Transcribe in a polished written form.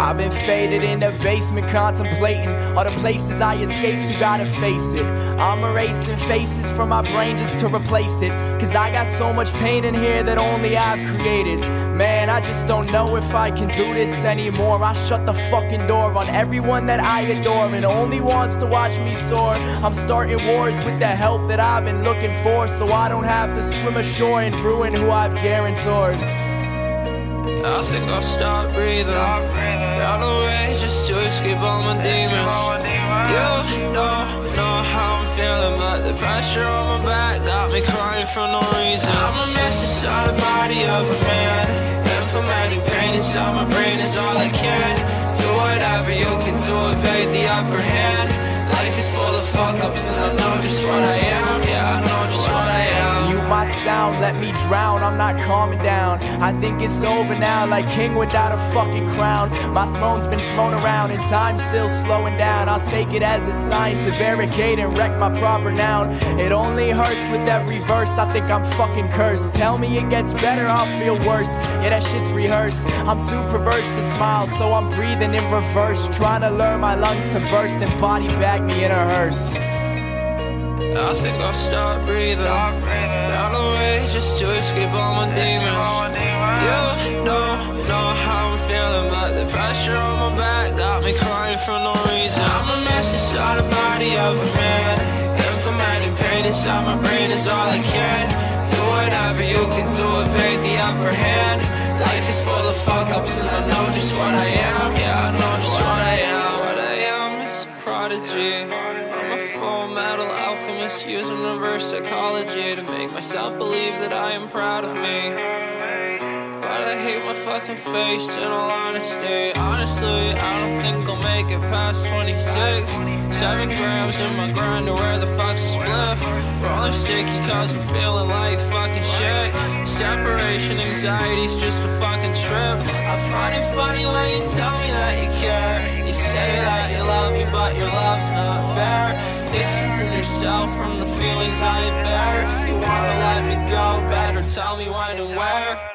I've been faded in the basement contemplating all the places I escaped to, gotta face it. I'm erasing faces from my brain just to replace it, cause I got so much pain in here that only I've created. Man, I just don't know if I can do this anymore. I shut the fucking door on everyone that I adore and only wants to watch me soar. I'm starting wars with the help that I've been looking for, so I don't have to swim ashore and ruin who I've guaranteed. I think I'll stop breathing, run away just to escape all my demons. You don't know how I'm feeling, but the pressure on my back got me crying for no reason. I'm a mess inside the body of a man, implementing pain inside my brain is all I can. Do whatever you can to evade the upper hand. Life is full of fuck-ups and I know just what I am. Yeah, I know just what I am. Mute my sound, let me drown, I'm not calming down. I think it's over now, like king without a fucking crown. My throne's been thrown around and time's still slowing down. I'll take it as a sign to barricade and wreck my proper noun. It only hurts with every verse, I think I'm fucking cursed. Tell me it gets better, I'll feel worse. Yeah, that shit's rehearsed. I'm too perverse to smile, so I'm breathing in reverse, trying to learn my lungs to burst and body bag me in a hearse. I think I'll stop breathing, run away just to escape all my demons. You don't know how I'm feeling, but the pressure on my back got me crying for no reason. I'm a mess inside the body of a man, implementing pain inside my brain is all I can. Do whatever you can to evade the upper hand. Life is full of fuck-ups and I know just what I am. Yeah, I know just what I am. What I am is a prodigy. I'm a full metal alchemist using reverse psychology to make myself believe that I am proud of me. But I hate my fucking face in all honesty. Honestly, I don't think I'll make it past 26. 7 grams in my grinder, where the fuck's a spliff? Rolling sticky cause I'm feeling like fucking shit. Separation anxiety's just a fucking trip. I find it funny when you tell me that you care. You say that you love me but your love's not fair. Distancing yourself from the feelings I bear. If you wanna let me go, better tell me when and where.